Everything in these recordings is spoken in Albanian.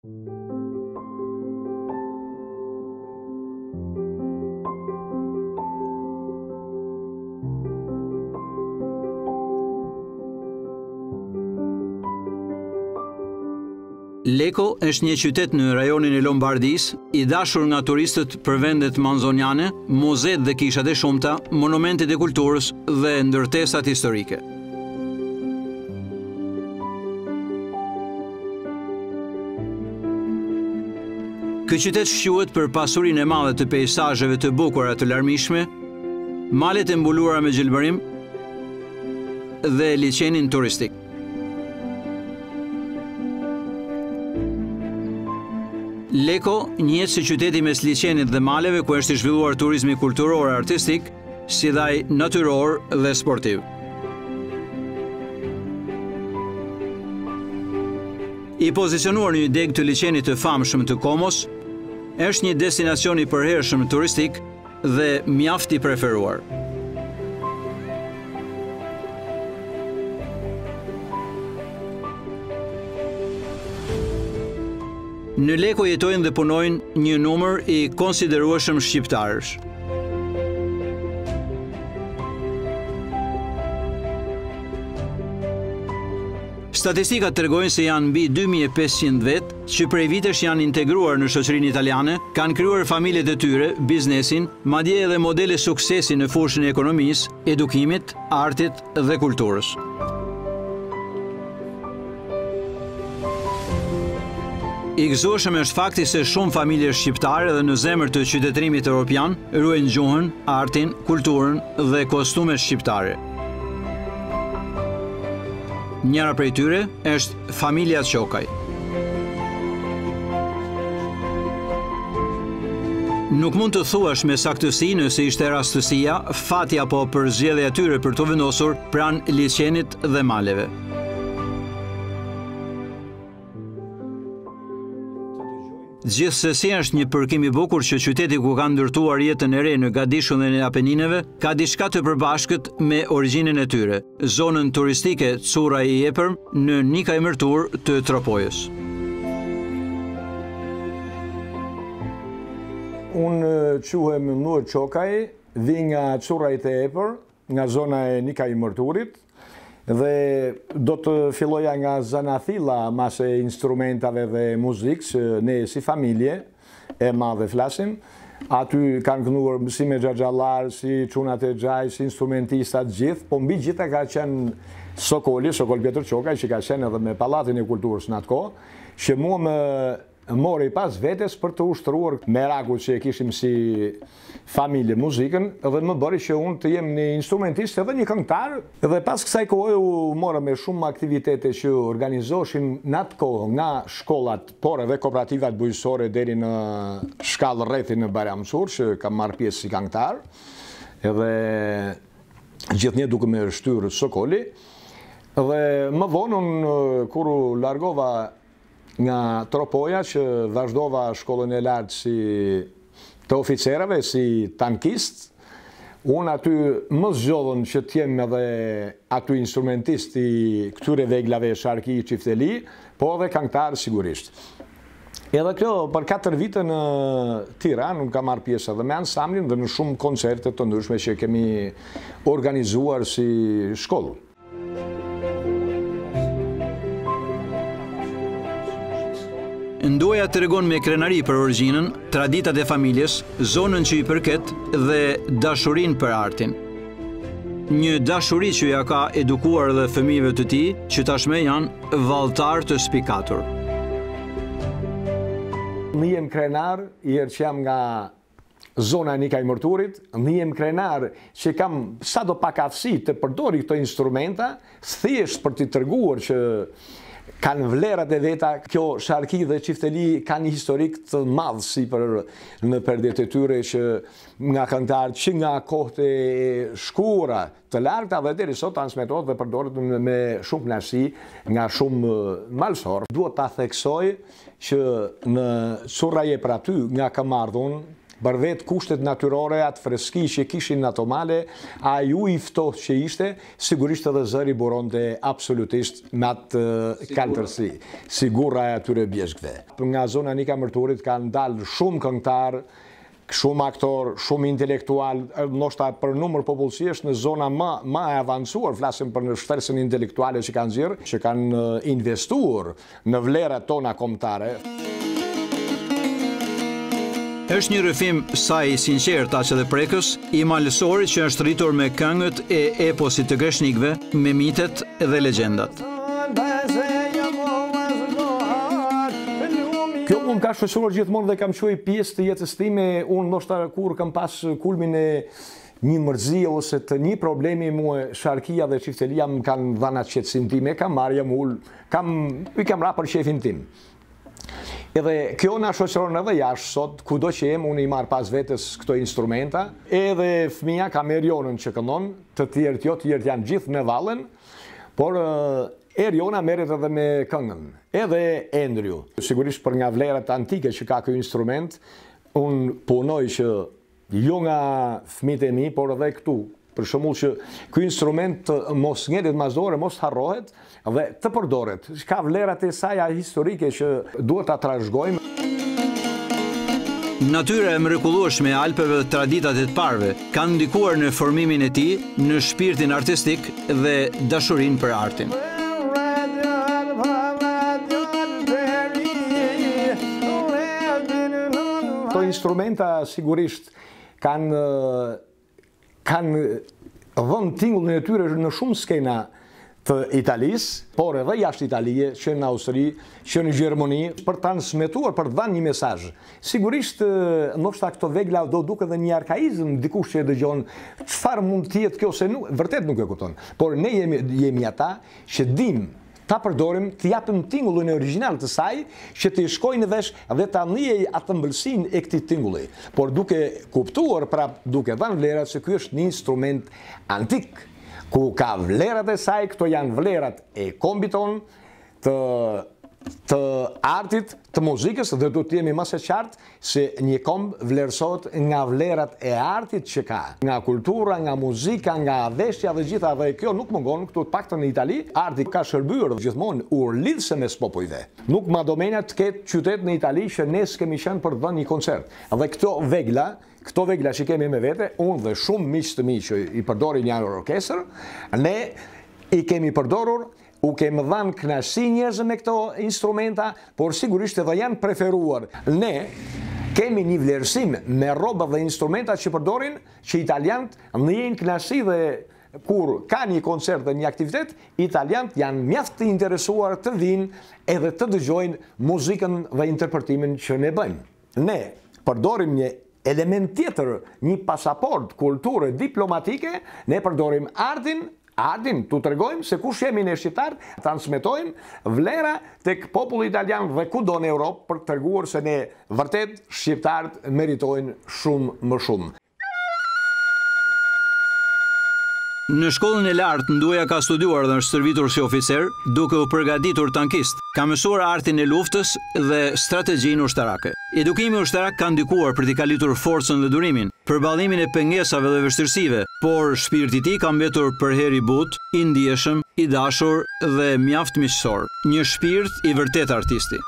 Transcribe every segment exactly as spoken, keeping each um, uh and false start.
Lecco është një qytet në rajonin e Lombardisë, i dashur nga turistët për vendet manzoniane, muzeet dhe kishat e shumta, monumentet e kulturës dhe ndërtesat historike. Ky qytet shquhet për pasurinë e madhe të peizazheve të bukura të larmishme, malet e mbuluara me gjelbërim dhe liçenin turistik. Lecco njihet si qyteti mes liçenit dhe maleve ku është i zhvilluar turizmi kulturor e artistik, si dhe ai natyror dhe sportiv. I pozicionuar në një deg të liçenit të famshëm të Komos, është një destinacion i përhershëm turistik dhe mjaft i preferuar. Në Lecco jetojnë dhe punojnë një numër i konsiderueshëm shqiptarësh. Statistikat tregojnë se janë mbi dy mijë e pesëqind vetë që prej vitesh janë integruar në shoqërinë italiane, kanë krijuar familjet e tyre, biznesin, madje edhe modele suksesi në fushën e ekonomisë, edukimit, artit dhe kulturës. I gëzueshëm është fakti se shumë familje shqiptare dhe në zemër të qytetërimit evropian ruajnë gjuhën, artin, kulturën dhe kostumet shqiptare. Njëra prej tyre është familja Qokaj. Nuk mund të thuash me saktësi nëse ishte rastësia, fati apo përzgjedhja e tyre për të vendosur pranë liçenit dhe maleve. Gjithsesi është një përkim i bukur që qyteti ku ka ndërtuar jetën e re në Gadishullin e Apenineve ka diçka të përbashkët me origjinën e tyre, zonën turistike Curra i Epërm në Nika e Mërtur të Tropojës. Unë quhem Nur Qokaj, vi nga Curra i Epër, nga zona e Nika i Mërturit, dhe do të filloja nga zanathilla mas e instrumentave dhe muzikë, që ne si familje e madhe flasim. Aty kanë kënduar si me xhaxhallar, si çunat e xhaj, si instrumentistat gjithë, po mbi gjitha ka qenë Sokoli, Sokol Pjetër Qokaj, që ka qenë edhe me Pallatin e Kulturës në atë kohë, që mua më mori pas vetes për të ushtruar merakun që e kishim si familje muzikën, edhe më bëri që unë të jem një instrumentist edhe një këngëtar. Dhe pas kësaj kohë u mora me shumë aktivitete që organizoshin në atë kohë nga shkollat, por edhe kooperativat bujqësore deri në shkallë rrethi në Bajramçur, që kam marrë pjesë si këngëtar, edhe gjithnjë duke me shtyr Sokoli. Dhe më vonë unë kur u largova nga Tropoja, që vazhdova shkollën e lartë si të oficerave, si tankist, unë aty më zgjodhën që t'jem edhe aty instrumentist i këtyre veglave sharki, qifteli, po edhe këngëtar sigurisht. Edhe kjo për katër vite në Tiranë, unë kam marrë pjesë edhe me ansamblin dhe në shumë koncerte të ndryshme që kemi organizuar si shkollë. Ndoja të regon me krenari për origjinën, traditat e familjes, zonën që i përket dhe dashurin për artin. Një dashuri që ja ka edukuar dhe fëmijëve të tij, që tashme janë valltar të spikatur. Në jem krenar, i herë që jam nga zona e Nika i Mërturit, në jem krenar që kam sa do pak aftësi të përdori këto instrumenta, thjesht për t'i treguar që kanë vlerat e veta. Kjo sharki dhe qifteli kanë një historik të madh si për në perdet e tyre, që nga këngëtarë që nga kohët e shkura të larta dhe deri sot transmetohet dhe përdoret me shumë kënaqësi nga shumë malsor. Duhet ta theksoj që në Curra i Epër aty nga kam ardhur, për vetë kushtet natyrore, atë freski që kishin në ato male, a ju i ftohtë që ishte, sigurisht edhe zëri buronte absolutisht me atë kaltërsi, sigura e atyre bjeshkve. Nga zona Nika Mërturit kanë dalë shumë këngëtar, shumë aktor, shumë intelektual, ndoshta për numër popullsi është në zona më më e avancuar, flasim për në shtresën intelektuale që kanë zirë, që kanë investuar në vlerat tona kombëtare. Është një rrëfim sa i sinqert aq edhe prekës, i malësorit që është rritur me këngët e eposit të greshnikëve, me mitet dhe legjendat. Kjo unë ka shoqëruar gjithmonë dhe kam qenë pjesë të jetës time, unë ndoshta kur kam pas kulmin e një mërzi ose të një problemi mua, sharkia dhe çiftelia më kanë dhënë atë qetësim time, kam marrë jam ul, kam i kam ra për shefin tim. Edhe kjo na shoqëron edhe jashtë sot, kudo që jem, unë i marr pas vetes këto instrumenta, edhe fëmia ka Erionën që këndon, të tjerët jo, të tjerët janë gjithë me vallen, por Eriona merret edhe me këngën, edhe Endryu. Sigurisht për nga vlerat antike që ka ky instrument, unë punoj që jo nga fëmijët e mi, por edhe këtu. Për shembull që ky instrument të mos ngjelet mas dore, mos harrohet dhe të përdoret. Ka vlerat e saj historike që duhet ta trashëgojmë. Natyra e mrekullueshme e Alpeve dhe traditat e të parëve kanë ndikuar në formimin e tij, në shpirtin artistik dhe dashurinë për artin. Këto instrumenta sigurisht kanë kanë dhënë tingullin e tyre në shumë skena të Italisë, por edhe jashtë Italie, që në Austri, që në Gjermani, për transmetuar, për të dhënë një mesazh. Sigurisht, ndoshta këto vegla do duket edhe një arkaizëm, dikush që e dëgjon, çfarë mund të jetë kjo se nuk, vërtet nuk e kupton. Por ne jemi jemi ata që dim ta përdorim, të japim tingullin origjinal të saj, që të shkojnë në vesh dhe ta njej atë ëmbëlsinë e këtij tingulli. Por duke kuptuar, prap duke dhënë vlerat se ky është një instrument antik, ku ka vlerat e saj, këto janë vlerat e kombit ton, të të artit, të muzikës, dhe do të jemi më së qartë se një komb vlerësohet nga vlerat e artit që ka, nga kultura, nga muzika, nga veshja dhe gjitha, dhe kjo nuk mungon këtu të paktën në Itali. Arti ka shërbyer gjithmonë urlidhse mes popujve. Nuk ma domena të ketë qytet në Itali që ne s'kemi qenë për të dhënë një koncert. Dhe këto vegla, këto vegla që kemi me vete, unë dhe shumë miq të mi që i përdorin një orkestër, ne i kemi përdorur, u kemi dhënë kënaqësi njerëzve me këto instrumenta, por sigurisht edhe janë preferuar. Ne kemi një vlerësim me rroba dhe instrumenta që përdorin, që italianët ndjejnë kënaqësi dhe kur ka një koncert dhe një aktivitet, italianët janë mjaft të interesuar të vinë edhe të dëgjojnë muzikën dhe interpretimin që ne bëjmë. Ne përdorim një element tjetër, një pasaport kulture diplomatike, ne përdorim artin, Artin, tu tregojmë se kush jemi ne shqiptar, transmetojmë vlera tek populli italian dhe kudo në Europë për të treguar se ne vërtet shqiptarët meritojnë shumë më shumë. Në shkollën e lartë Nduja ka studiuar dhe është stërvitur si oficer, duke u përgatitur tankist. Ka mësuar artin e luftës dhe strategjinë ushtarake. Edukimi ushtarak ka ndikuar për t'i kalitur forcën dhe durimin, përballimin e pengesave dhe vështirësive, por shpirti i tij ka mbetur përherë i butë, i ndjeshëm, i dashur dhe mjaft miqësor. Një shpirt i vërtet artisti.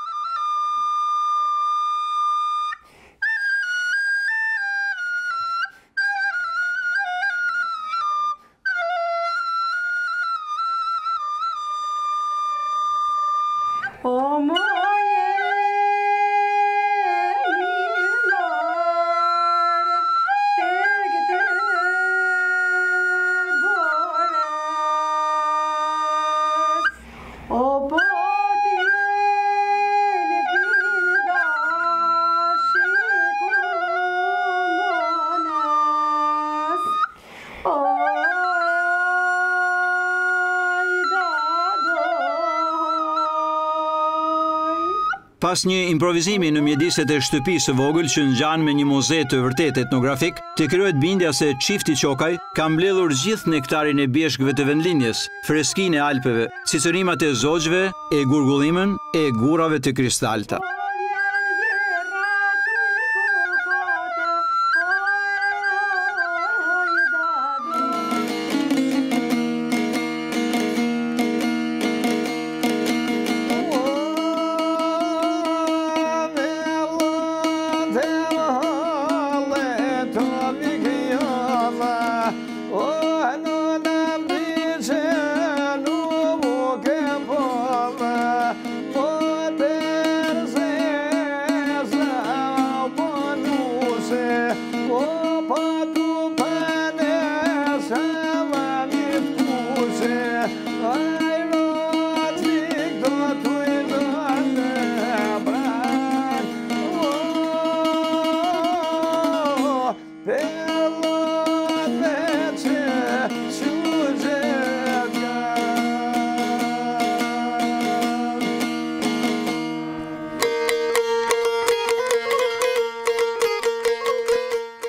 Pas një improvizimi në mjediset e shtëpisë së vogël që ngjan me një muze të vërtet etnografik, të krijohet bindja se çifti Qokaj ka mbledhur gjithë nektarin e bjeshkëve të vendlinjes, freskinë e Alpeve, cicërimat e zogjve, e gurgullimën e gurave të kristalta.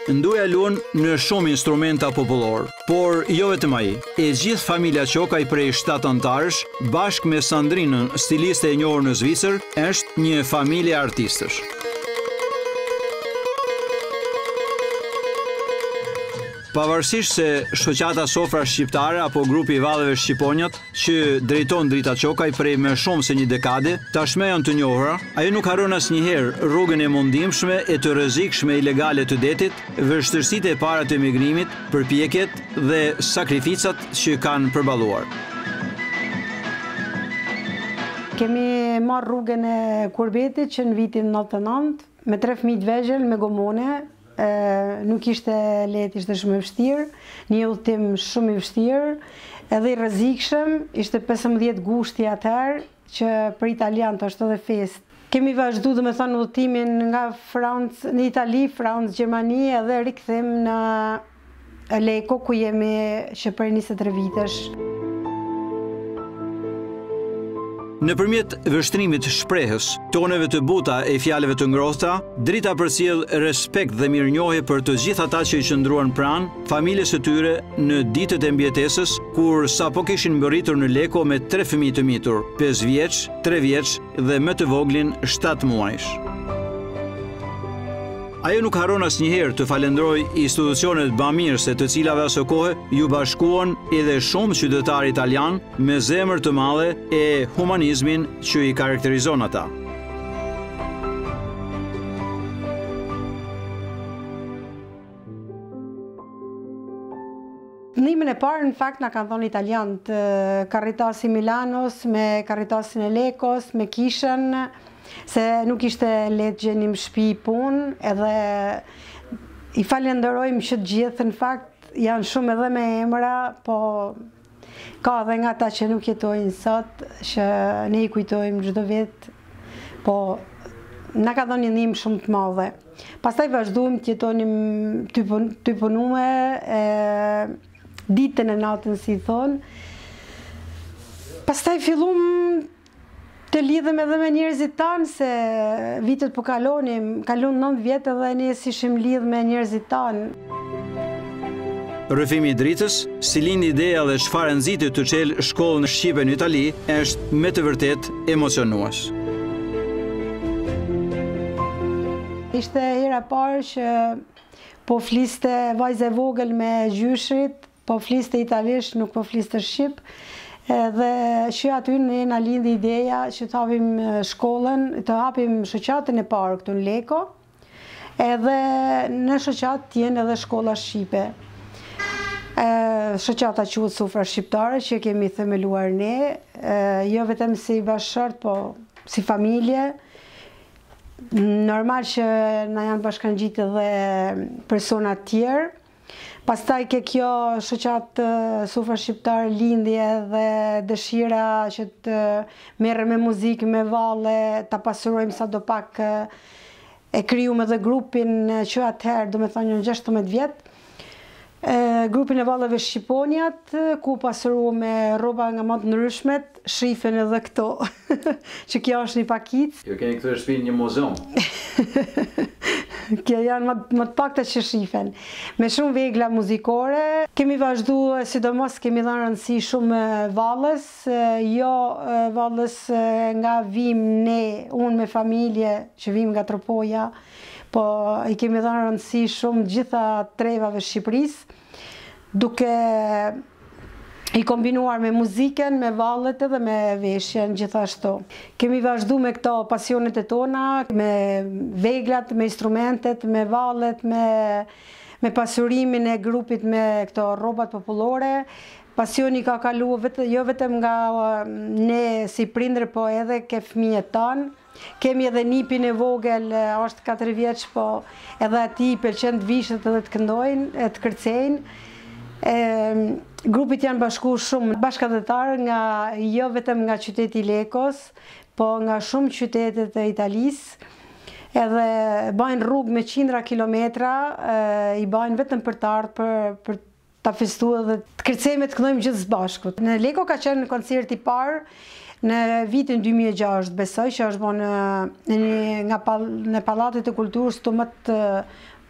Ndoja luan në shumë instrumenta popullor, por jo vetëm ai. E gjithë familja Qokaj prej shtatë antarësh, bashkë me Sandrinën, stiliste e njohur në Zvicër, është një familje artistësh. Pavarësisht se shoqata Sofra Shqiptare apo grupi i Vallëve Shqiponjat që drejton Drita Qokaj prej më shumë se një dekade, tashmë janë të njohura, ajo nuk harron asnjëherë rrugën e mundimshme e të rrezikshme ilegale të detit, vështirësitë e para të emigrimit, përpjekjet dhe sakrificat që kanë përballuar. Kemi marrë rrugën e Kurbetit që në vitin nëntëdhjetë e nëntë me tre fëmijë të vegjël me gomone. Nuk ishte lehtë, ishte shumë e vështirë, një udhëtim shumë i vështirë, edhe i rrezikshëm, ishte pesëmbëdhjetë gushti atëherë, që për italianët është edhe festë. Kemi vazhdu dhe me thonë udhëtimin nga Francë, në Itali, Francë, Gjermani, edhe rikthim në Leko, ku jemi që për njëzet e tre vitesh. Nëpërmjet vështrimit shprehës, toneve të buta e fjalëve të ngrohta, Drita përcjell respekt dhe mirënjohje për të gjithë ata që i qëndruan pranë familjes së tyre në ditët e mbjetesës, kur sapo kishin mbërritur në Leko me tre fëmijë të mitur, pesë vjeç, tre vjeç dhe më të voglin shtatë muajsh. Ajo nuk harron asnjëherë të falenderoj institucionet bamirëse të cilave asë kohë ju bashkuan edhe shumë qytetarë italian me zemër të madhe e humanizmin që i karakterizon ata. Ndihmën e parë në fakt na kanë thonë italianët, Carritasi Milanos me Carritasin e Lekos, me kishën, se nuk ishte lehtë gjenim shtëpi punë, edhe i falenderojmë që të gjithë në fakt janë shumë edhe me emra, po ka edhe nga ata që nuk jetojnë sot, që ne i kujtojmë çdo vit, po na ka dhënë një ndihmë shumë të madhe. Pastaj vazhduam të jetonim ty punume, ditën e natën si thonë. Pastaj fillum të lidhem edhe me njerëzit tanë, se vitet po kalonim, kalon nëntë vjetë edhe ne si ishim lidh me njerëzit tanë. Rrëfimi i Dritës, si lindi ideja dhe çfarë nxiti të çelë shkollën në Shqipe në Itali, është me të vërtet emocionues. Ishte hera parë që po fliste vajza e vogël me gjyshrit, po fliste italisht, nuk po fliste shqip. Dhe që aty ne na lindi ideja që të hapim shkollën, të hapim shoqatën e parë këtu në Leko, edhe në shoqatë të jenë edhe shkolla shqipe. Shoqata quhet Sofra Shqiptare, që kemi themeluar ne, jo vetëm si bashkëshort, po si familje. Normal që na janë bashkangjitë edhe persona të tjerë. Pastaj ke kjo shoqatë Sofra Shqiptare lindje dhe dëshira që të merrem me muzikë, me valle, ta pasurojmë sadopak. E krijuam edhe grupin që atëherë, do me thonë një gjashtëdhjetë vjet, grupin e valleve Shqiponjat, ku pasuruam me rroba nga më të ndryshmet, shifen edhe këto, që kjo është një pakicë. Jo keni këtë shtëpi një muzeum. Kjo janë më të pakta që shifen. Me shumë vegla muzikore, kemi vazhdu, sidomos kemi dhënë rëndësi shumë vallës, jo vallës nga vim ne, unë me familje që vim nga Tropoja, po i kemi dhënë rëndësi shumë gjitha trevave Shqipërisë, duke i kombinuar me muzikën, me vallet edhe me veshjen gjithashtu. Kemi vazhdu me këto pasionet e tona, me veglat, me instrumentet, me vallet, me, me pasurimin e grupit me këto rrobat popullore. Pasioni ka kalu vetë, jo vetëm nga ne si prindër, po edhe ke fëmijët tanë. Kemi edhe nipin e vogël, është katër vjeç, po edhe ati pëlqen të vishet edhe të këndojnë, të kërcejnë. Grupit janë bashku shumë bashkëdhetarë nga jo vetëm nga qyteti Lekos, po nga shumë qytetet e Italisë. Edhe bajnë rrugë me qindra kilometra, i bajnë vetëm për të ardhur për, për ta festuar dhe të kërcejmë të këndojmë gjithë së bashku. Në Leko ka qenë në koncert i parë në vitin dy mijë e gjashtë, besoj që është bërë në, në, nga, në Pallatet e Kulturës të më të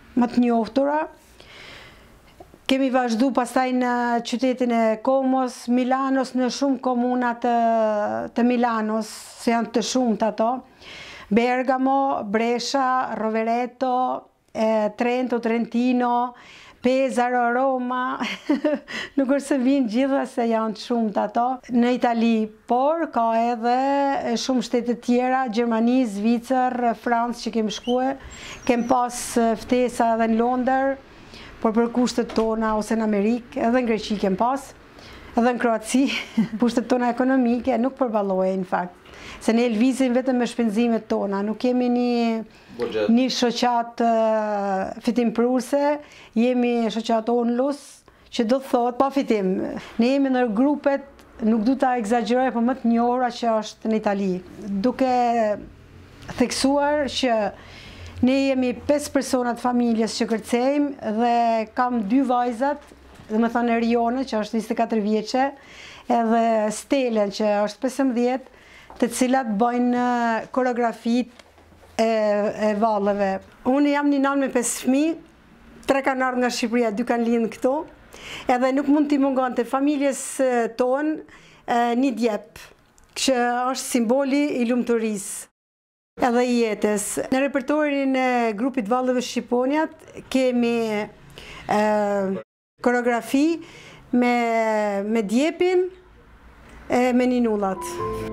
më të njohtura. Kemi vazhdu pastaj në qytetin e Komos, Milanos, në shumë komuna të, të Milanos, se janë të shumët ato. Bergamo, Brescia, Rovereto, eh, Trento, Trentino, Pesaro, Roma, nuk është se vinë gjitha se janë të shumët ato. Në Itali, por ka edhe shumë shtetet tjera, Gjermani, Zvicër, Francë që kemi shkue, kem pas ftesa edhe në Londër, por për kushtet tona ose në Amerikë, edhe në Greqi kem pas, edhe në Kroaci, kushtet tona ekonomike nuk përballojnë në fakt. Se ne lvizim vetëm me shpenzimet tona, nuk kemi një, një shoqat uh, fitim pruse, jemi shoqat onlus, që do të thot pa fitim. Ne jemi në grupet, nuk du ta egzagjeroj, për më të njohura që është në Itali. Duke theksuar që ne jemi pesë personat familjes që kërcejmë dhe kam dy vajzat, dhe me thënë Erione që është njëzet e katër vjeçe, edhe Stelen që është pesëmbëdhjetë, të cilat bëjnë koreografit e, e vallëve. Unë jam një nanë me pesë fëmijë, tre kanë ardhur nga Shqipëria, dy kanë lindë këtu, edhe nuk mund t'i mungon të familjes tonë një djep, që është simboli i lumturisë edhe i jetës. Në repertorin e grupit Vallëve Shqiponjat kemi e, koreografi me, me djepin e me ninullat.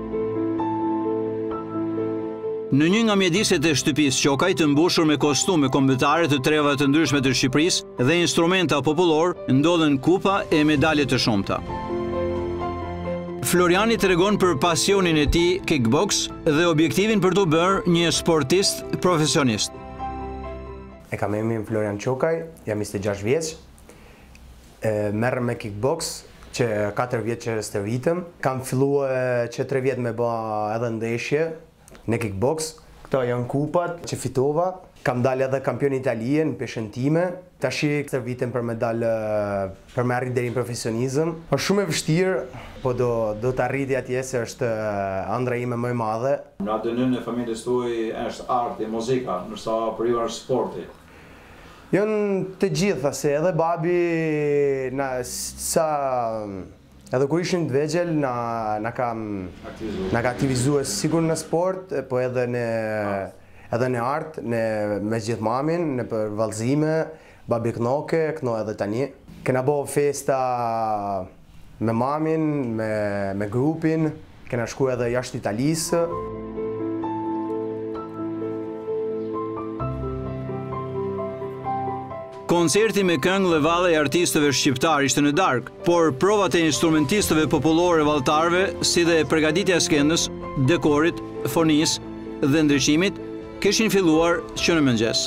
Në një nga mjediset e shtëpisë Qokaj të mbushur me kostume kombëtare të trevave të ndryshme të Shqipërisë dhe instrumenta popullor, ndodhen kupa e medalje të shumta. Floriani tregon për pasionin e tij kickbox dhe objektivin për të bërë një sportist profesionist. E kam emrin Florian Qokaj, jam njëzet e gjashtë vjeç. Merrem me kickbox që katër vjet që stërvitëm. Kam filluar që tre vjet me bë edhe ndeshje në kickbox. Këto janë kupat që fitova. Kam dalë edhe kampion Italie në peshën time. Tashi stërvitem për me dalë për me arrit deri në profesionizëm. Është shumë e vështirë, po do do të arriti atje se është ëndra ime më e madhe. Në atë në familjes tuaj është arti, muzika, ndërsa për ju është sporti. Janë të gjitha, se edhe babi na sa edhe kur ishim të vegjël na na ka na ka aktivizuar sigur në sport, po edhe në edhe në art, në me gjithë mamin, në për vallëzime, babi knoke, kno edhe tani. Kena bo festa me mamin, me, me grupin, kena shku edhe jashtë Italisë. Koncerti me këngë dhe valle e artistëve shqiptar ishte në darkë, por provat e instrumentistëve popullore vallëtarëve, si dhe përgatitja e skendës, dekorit, fonis dhe ndryshimit, kishin filluar që në mëngjes.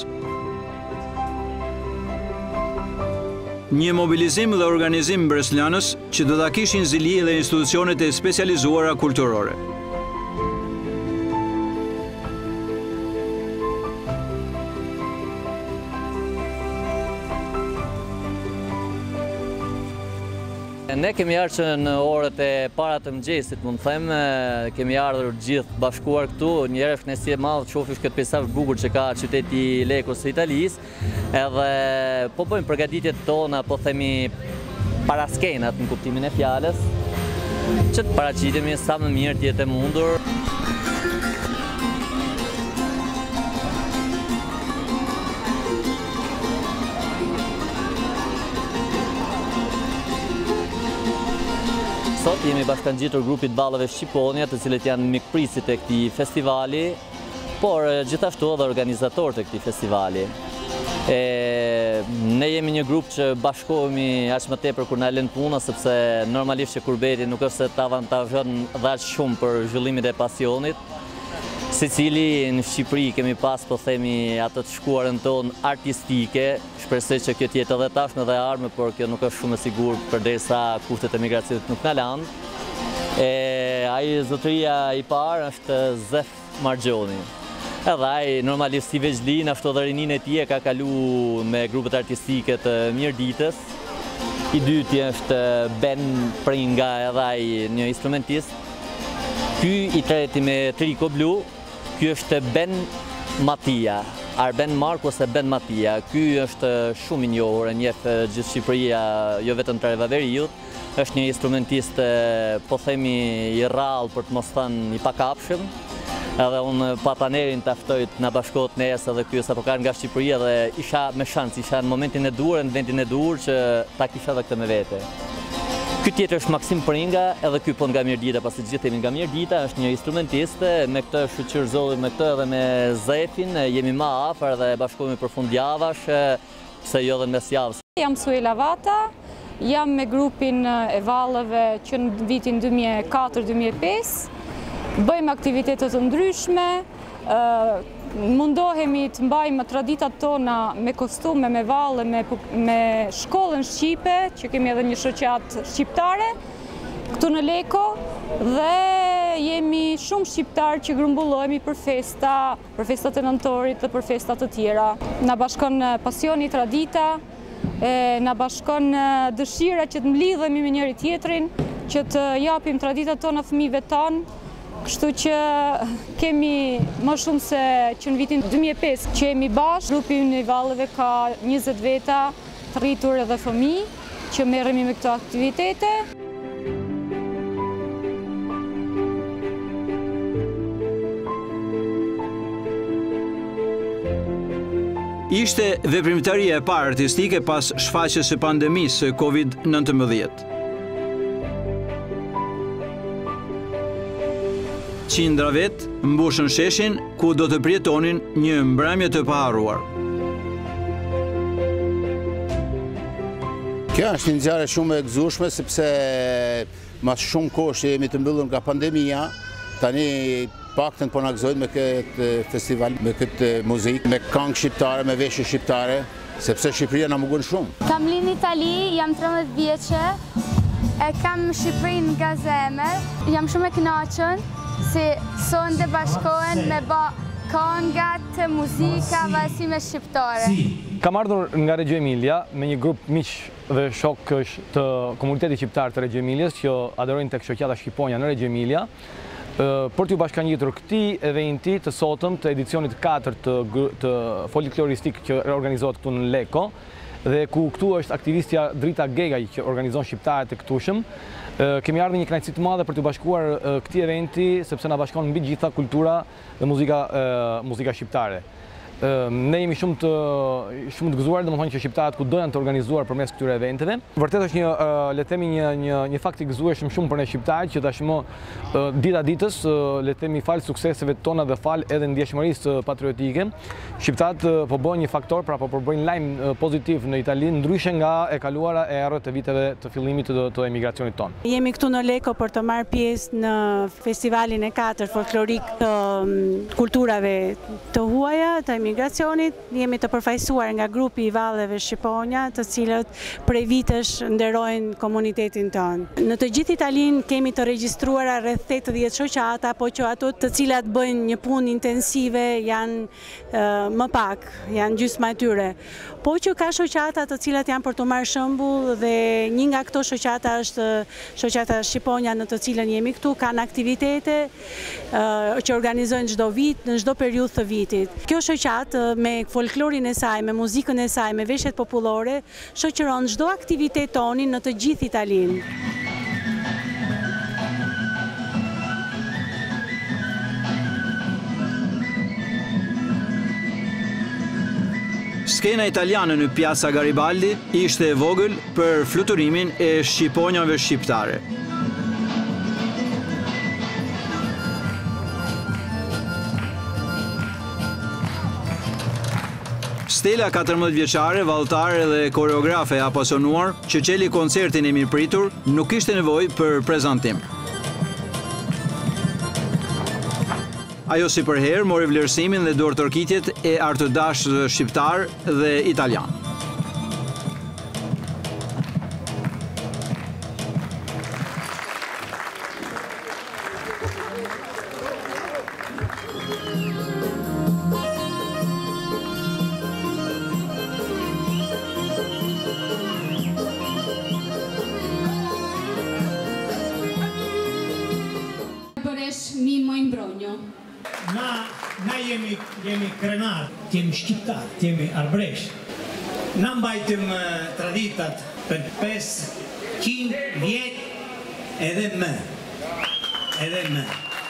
Një mobilizim dhe organizim bresljanës që do ta kishin zili dhe institucionet e specializuara kulturore. Ne kemi ardhur në orët e para të mëngjesit, mund të them, kemi ardhur gjithë bashkuar këtu, një herë kënaqësi e madhe shofish këtë peisazh bukur që ka qyteti i Lekos së Italisë, edhe po bëjmë përgatitjet tona, po themi para skenat në kuptimin e fjalës, që të paraqitemi sa më mirë të jetë e mundur. Sot jemi bashkangjitur grupit Vallëve Shqiponjat, të cilët janë mikprisit e këtij festivali, por gjithashtu edhe organizatorët e këtij festivali. E, ne jemi një grup që bashkohemi aq më tepër kur na lën puna, sepse normalisht që kurbeti nuk është se të avantazhon dhe aq shumë për zhvillimin e pasionit. Secili në Shqipëri kemi pas, po themi, atë të shkuarën tonë artistike, shpresoj që kjo të jetë edhe tashmë dhe ardhme, por kjo nuk është shumë e sigurt përderisa kushtet e migracionit nuk na lanë. E ai zotëria i parë është Zef Margjoni. Edhe ai normalisht si veçlin, ashtu edhe rinin e tij e ka kalu me grupet artistike të Mirditës. I dyti është Ben Pringa, edhe ai një instrumentist. Ky i treti me triko blu, ky është Ben Matia. Arben Mark ose Ben Matia. Ky është shumë i njohur, e njeh gjithë Shqipëria, jo vetëm të Revaveriut. Është një instrumentist, po themi, i rrallë, për të mos thënë i pakapshëm. Edhe unë patanerin të aftoj të nga bashkohet nesë edhe ky sapo ka nga Shqipëria dhe isha me shansë, isha në momentin e duhur, në vendin e duhur që ta kisha dhe këtë me vete. Ky tjetër është Maksim Pringa, edhe ky po nga Mirdita, pasi gjithë jemi nga Mirdita, është një instrumentist, me këtë shoqërzolli me këtë edhe me Zefin, jemi më afër dhe bashkohemi për fundjavash, pse jo edhe në mesjavë. Jam Suela Vata, jam me grupin e vallëve që në vitin dy mijë e katër dy mijë e pesë, bëjmë aktivitetet të ndryshme, mundohemi të mbajmë traditat tona me kostume, me valle, me, me shkollën Shqipe, që kemi edhe një shoqat shqiptare, këtu në Leko, dhe jemi shumë shqiptarë që grumbullohemi për festa, për festat e nëntorit dhe për festat të tjera. Na bashkon pasioni, tradita, e, na bashkon dëshira që të mlidhemi me njëri tjetrin, që të japim traditat tona fëmijëve tanë. Kështu që kemi më shumë se që në vitin dy mijë e pesë që jemi bashkë, grupi i vallëve ka njëzet veta të rritur edhe fëmijë që merremi me këto aktivitete. Ishte veprimtaria e parë artistike pas shfaqjes së pandemisë Covid nëntëmbëdhjetë. Qindra vetë mbushën sheshin ku do të përjetonin një mbrëmje të paharruar. Kjo është një ngjarje shumë e gëzueshme sepse mas shumë kohë që jemi të mbyllur nga pandemia, tani paktën po na gëzojnë me këtë festival, me këtë muzikë, me këngë shqiptare, me veshje shqiptare, sepse Shqipëria na mungon shumë. Kam lind në Itali, jam tridhjetë vjeçë, e kam Shqipërinë nga zemër, jam shumë e kënaqur si sonde bashkohen me bë këngat, muzika, si me shqiptare. Kam ardhur nga Reggio Emilia me një grup miq dhe shokësh të komunitetit shqiptar të Reggio Emilias që aderojnë tek shoqata Shqiponia në Reggio Emilia, për t'ju bashkangjitur këtij eventi të sotëm të edicionit katër të, të folkloristik që organizohet këtu në Leko, dhe ku këtu është aktivistja Drita Gegaj që organizon shqiptarët e këtushëm. Kemi ardhur një kënaqësi të madhe për të bashkuar këtij eventi sepse na bashkon mbi gjitha kultura dhe muzika muzika shqiptare. Ne jemi shumë të shumë të gëzuar, domethënë që shqiptarët kudo janë të organizuar përmes këtyre eventeve. Vërtet është një le të themi një një një fakt i gëzueshëm shumë për ne shqiptarët që tashmë dita ditës le të themi fal sukseseve tona dhe fal edhe ndjeshmërisë patriotike, shqiptarët po bën një faktor, pra po përbëjnë lajm pozitiv në Itali, ndryshe nga e kaluara e errët e viteve të fillimit të, të emigracionit ton. Jemi këtu në Leko për të marrë pjesë në festivalin e katër folklorik të kulturave të huaja, të emigracionit. Jemi të përfaqësuar nga grupi i vallëve Shqiponia, të cilët prej vitesh nderojnë komunitetin tonë. Në të gjithë Italinë kemi të regjistruara rreth tetëdhjetë shoqata, po që ato të cilat bëjnë një punë intensive janë uh, më pak, janë gjysma e tyre. Po që ka shoqata të cilat janë për të marrë shembull dhe një nga këto shoqata është shoqata Shqiponia në të cilën jemi këtu, kanë aktivitete uh, që organizojnë çdo vit, në çdo periudhë të vitit. Kjo shoqatë me folklorin e saj, me muzikën e saj, me veshjet popullore, shoqëron çdo aktivitet tonin në të gjithë Italinë. Skena italiane në Piazza Garibaldi ishte e vogël për fluturimin e shqiponjave shqiptare. Stela katërmbëdhjetë vjeçare, vallëtare dhe koreografe e apasionuar, që qeli koncertin e mirëpritur, nuk kishte nevojë për prezantim. Ajo si përherë mori vlerësimin dhe dorëtorkitjet e artëdashëve shqiptar dhe italian. Mimo Imbrogno. Na, na jemi, jemi krenar, t'jemi shqiptar, t'jemi arbresh. Na mbajtëm traditat për pesëqind vjet edhe më. Edhe më.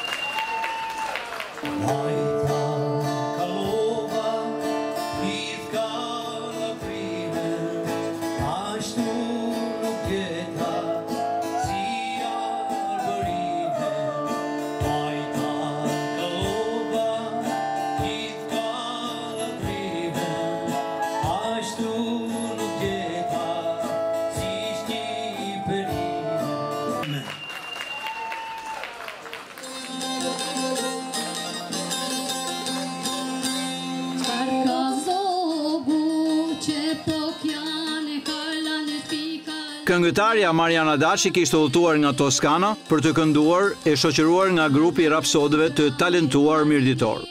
Këngëtarja Mariana Daci kishte udhëtuar nga Toskana për të kënduar e shoqëruar nga grupi i rapsodëve të talentuar mirëditor.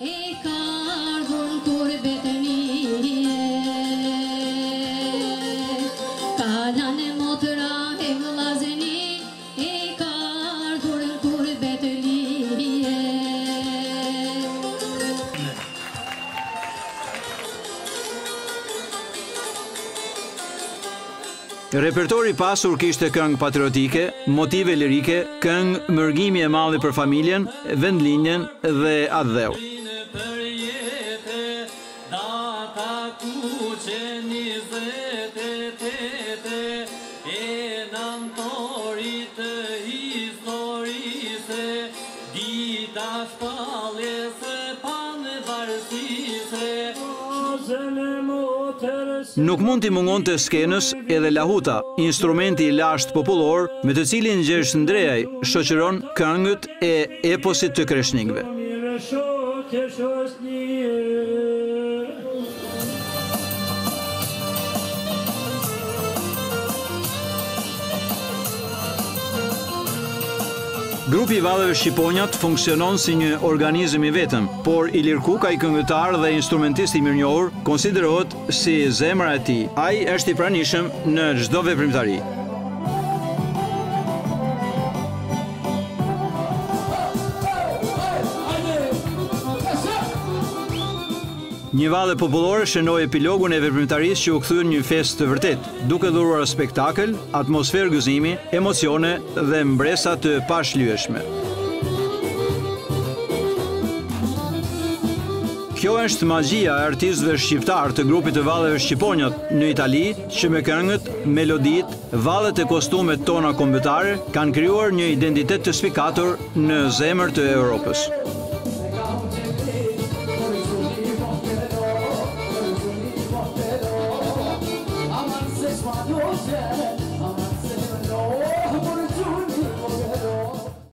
Repertori pasur kishte këngë patriotike, motive lirike, këngë mërgimi e malli për familjen, vendlinjen dhe atë dheu. Nuk mund t'i mungon të skenës edhe lahuta, instrumenti i lasht popullor me të cilin Gjergj Ndreaj shoqëron këngët e eposit të kreshnikëve. Grupi i Vallëve Shqiponjat funksionon si një organizëm i vetëm, por Ilir Kuka, i këngëtar dhe instrumentist i mirënjohur, konsiderohet si zemra e tij. Ai është i pranishëm në çdo veprimtari. Një valle popullore shënoi epilogun e veprimtarisë që u kthyen një fest të vërtet, duke dhuruar spektakël, atmosferë gëzimi, emocione dhe mbresa të pashlyeshme. Kjo është magjia e artistëve shqiptar të grupit të Vallëve Shqiponjat në Itali, që me këngët, meloditë, vallet e kostumet tona kombëtare kanë krijuar një identitet të spikatur në zemër të Europës.